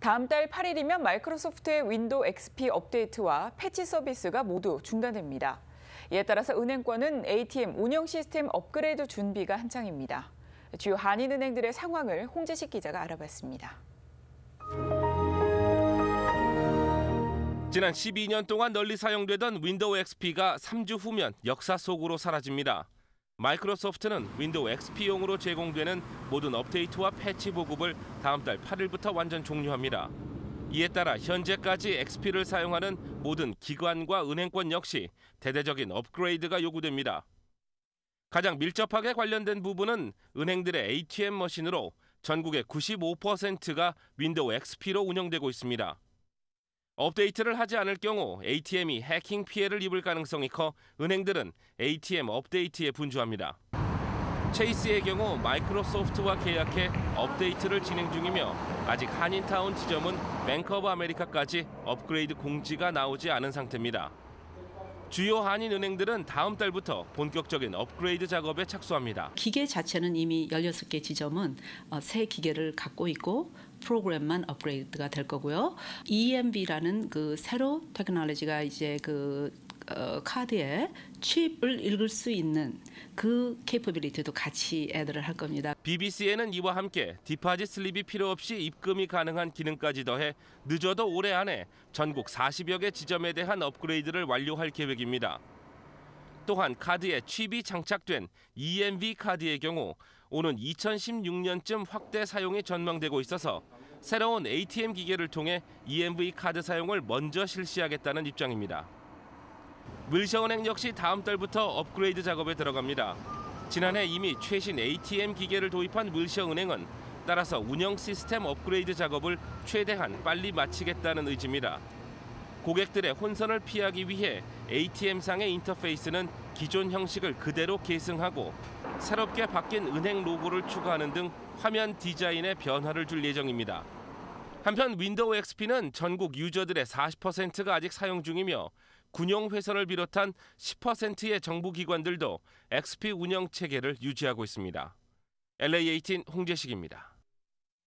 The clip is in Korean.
다음 달 8일이면 마이크로소프트의 윈도우 XP 업데이트와 패치 서비스가 모두 중단됩니다. 이에 따라서 은행권은 ATM 운영 시스템 업그레이드 준비가 한창입니다. 주요 한인은행들의 상황을 홍재식 기자가 알아봤습니다. 지난 12년 동안 널리 사용되던 윈도우 XP가 3주 후면 역사 속으로 사라집니다. 마이크로소프트는 윈도우 XP용으로 제공되는 모든 업데이트와 패치 보급을 다음 달 8일부터 완전 종료합니다. 이에 따라 현재까지 XP를 사용하는 모든 기관과 은행권 역시 대대적인 업그레이드가 요구됩니다. 가장 밀접하게 관련된 부분은 은행들의 ATM 머신으로 전국의 95%가 윈도우 XP로 운영되고 있습니다. 업데이트를 하지 않을 경우 ATM이 해킹 피해를 입을 가능성이 커 은행들은 ATM 업데이트에 분주합니다. 체이스의 경우 마이크로소프트와 계약해 업데이트를 진행 중이며 아직 한인타운 지점은 뱅크 오브 아메리카까지 업그레이드 공지가 나오지 않은 상태입니다. 주요 한인은행들은 다음 달부터 본격적인 업그레이드 작업에 착수합니다. 기계 자체는 이미 16개 지점은 새 기계를 갖고 있고 프로그램만 업그레이드가 될 거고요. EMV라는 그 새로 테크놀로지가 이제 카드에 칩을 읽을 수 있는 그 캐퍼빌리티도 같이 애드를 할 겁니다. BBC에는 이와 함께 디파짓 슬립이 필요 없이 입금이 가능한 기능까지 더해 늦어도 올해 안에 전국 40여 개 지점에 대한 업그레이드를 완료할 계획입니다. 또한 카드에 칩이 장착된 EMV 카드의 경우 오는 2016년쯤 확대 사용이 전망되고 있어서 새로운 ATM 기계를 통해 EMV 카드 사용을 먼저 실시하겠다는 입장입니다. 윌셔은행 역시 다음 달부터 업그레이드 작업에 들어갑니다. 지난해 이미 최신 ATM 기계를 도입한 윌셔은행은 따라서 운영 시스템 업그레이드 작업을 최대한 빨리 마치겠다는 의지입니다. 고객들의 혼선을 피하기 위해 ATM상의 인터페이스는 기존 형식을 그대로 계승하고 새롭게 바뀐 은행 로고를 추가하는 등 화면 디자인에 변화를 줄 예정입니다. 한편 윈도우 XP는 전국 유저들의 40%가 아직 사용 중이며 군용회선을 비롯한 10%의 정부기관들도 XP 운영 체계를 유지하고 있습니다. LA18 홍재식입니다.